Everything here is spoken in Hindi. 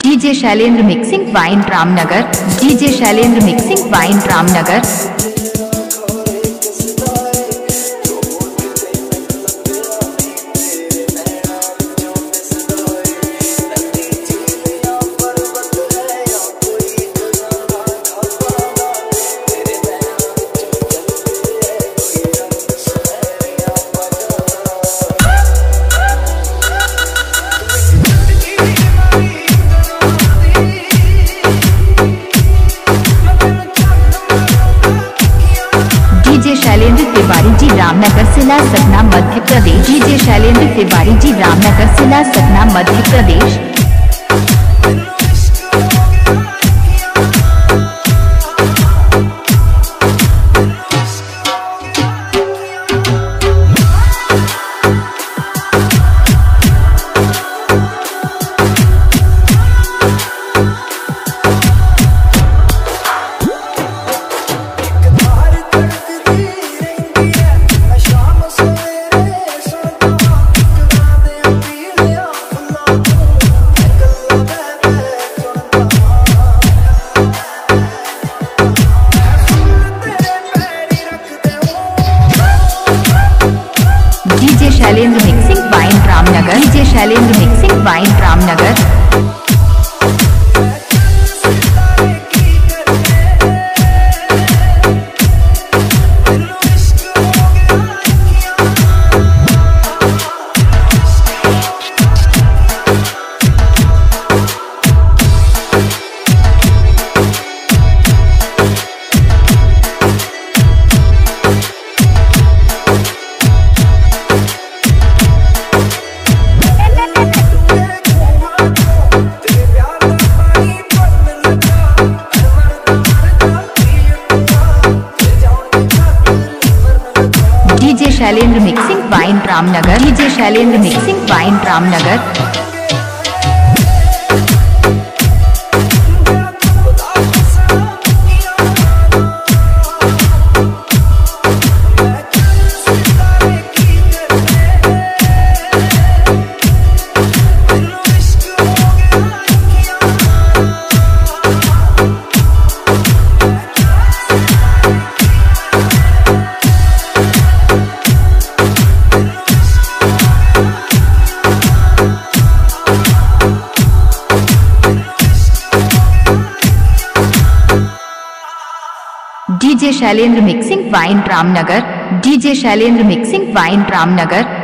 DJ Shailendra mixing point Ramnagar. DJ Shailendra mixing point Ramnagar. DJ Shailendra Tiwari ji Ramnagar जिला सतना मध्य प्रदेश। डीजे शैलेंद्र तिवारी जी रामनगर जिला Satna Madhya Pradesh. DJ Shailendra mixing point Ramnagar. DJ Shailendra mixing point Ramnagar. DJ Shailendra mixing point Ramnagar. DJ Shailendra mixing point Ramnagar. DJ Shailendra mixing point Ramnagar. DJ Shailendra mixing point Ramnagar.